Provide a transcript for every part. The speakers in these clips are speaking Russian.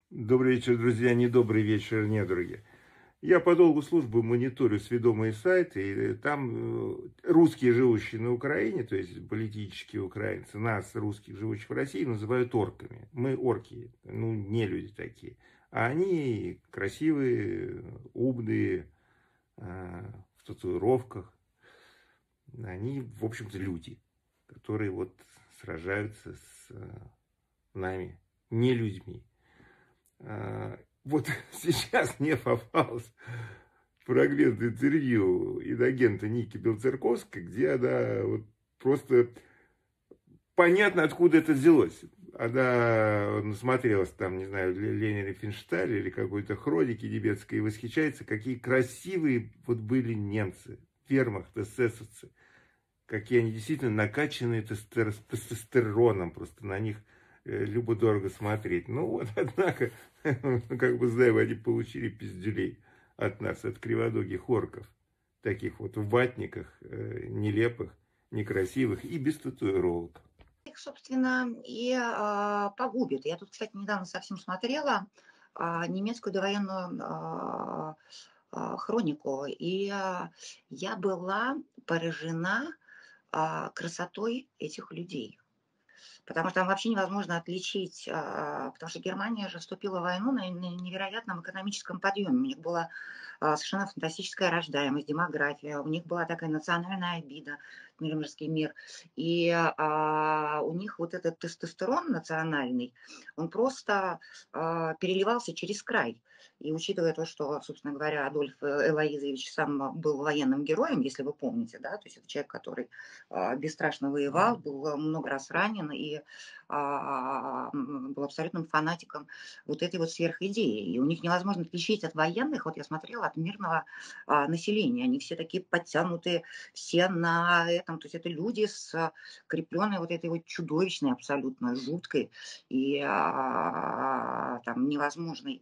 Добрый вечер, друзья, недобрый вечер, недороги. Я по долгу службы мониторю сведомые сайты, и там русские, живущие на Украине, то есть политические украинцы, нас, русских, живущих в России, называют орками. Мы орки, ну, не люди такие. А они красивые, умные, в татуировках. Они, в общем-то, люди, которые вот сражаются с нами, не людьми. Вот сейчас мне попалось фрагмент интервью инагента Ники Белцерковской, где она вот просто понятно, откуда это взялось. Она насмотрелась там, не знаю, Ленина Рифеншталя или какой-то хроники немецкой и восхищается, какие красивые вот были немцы, вермахт, эсэсовцы, какие они действительно накачанные тестостероном, просто на них любо-дорого смотреть. Ну вот, однако, как бы знаем, они получили пиздюлей от нас, от кривоногих орков, таких вот в ватниках, нелепых, некрасивых и без татуировок. Их, собственно, и погубит. Я тут, кстати, недавно совсем смотрела немецкую довоенную хронику, и я была поражена красотой этих людей. Потому что там вообще невозможно отличить, потому что Германия же вступила в войну на невероятном экономическом подъеме. У них была совершенно фантастическая рождаемость, демография, у них была такая национальная обида, Нюрнбергский мир. И у них вот этот тестостерон национальный, он просто переливался через край. И учитывая то, что, собственно говоря, Адольф Элоизович сам был военным героем, если вы помните, да, то есть это человек, который бесстрашно воевал, был много раз ранен и был абсолютным фанатиком вот этой вот сверхидеи. И у них невозможно отличить от военных, вот я смотрела, от мирного населения. Они все такие подтянутые, все на этом, то есть это люди с крепленной вот этой вот чудовищной, абсолютно жуткой и там невозможной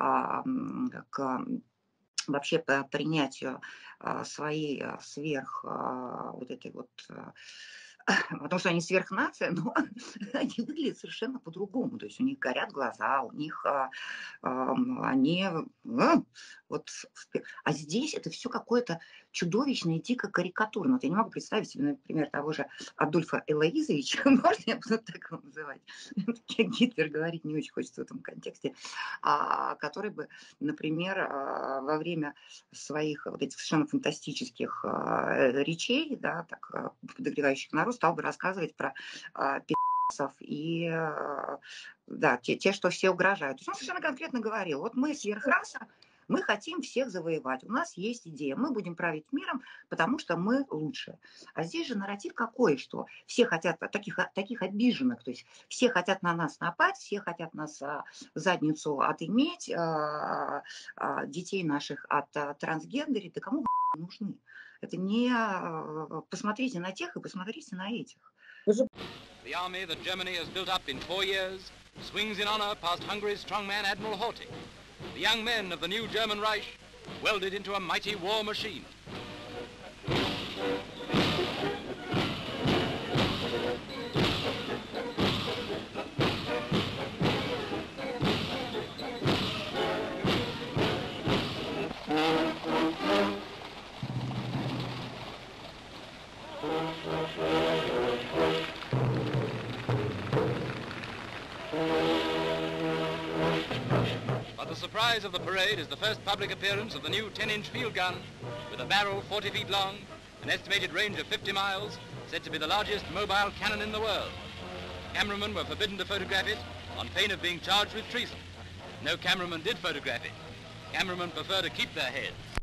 к вообще по принятию своей сверх вот этой вот, потому что они сверхнация, но они выглядят совершенно по-другому. То есть у них горят глаза, у них они вот, а здесь это все какое-то чудовищное, дико карикатурно. Вот я не могу представить себе, например, того же Адольфа Элоизовича, можно я буду так его называть, Гитлер говорить не очень хочется в этом контексте, который бы, например, во время своих вот этих совершенно фантастических речей, да, так подогревающих народ, стал бы рассказывать про пи***цев и да, те, что все угрожают. То есть он совершенно конкретно говорил, вот мы сверхраса, мы хотим всех завоевать. У нас есть идея. Мы будем править миром, потому что мы лучше. А здесь же нарратив какой, что все хотят таких обиженных. То есть все хотят на нас напасть, все хотят нас в задницу отыметь, детей наших от трансгендеров. Да кому нужны? Это не... Посмотрите на тех и посмотрите на этих. The army that Germany has built up in 4 years swings in honor past Hungary's strongman Admiral Horthy. The young men of the new German Reich welded into a mighty war machine. The surprise of the parade is the first public appearance of the new 10-inch field gun with a barrel 40 feet long, an estimated range of 50 miles, said to be the largest mobile cannon in the world. Cameramen were forbidden to photograph it on pain of being charged with treason. No cameraman did photograph it. Cameramen prefer to keep their heads.